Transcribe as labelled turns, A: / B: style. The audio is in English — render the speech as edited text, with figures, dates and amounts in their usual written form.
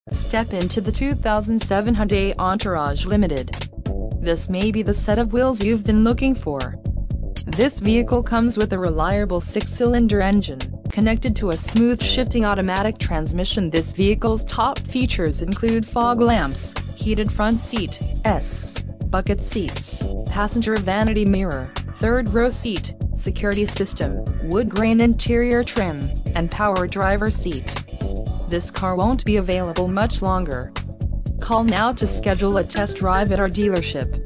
A: Step into the 2007 Hyundai Entourage Limited. This may be the set of wheels you've been looking for. This vehicle comes with a reliable 6-cylinder engine, connected to a smooth shifting automatic transmission. This vehicle's top features include fog lamps, heated front seat, bucket seats, passenger vanity mirror, third row seat, security system, wood grain interior trim, and power driver seat. This car won't be available much longer. Call now to schedule a test drive at our dealership.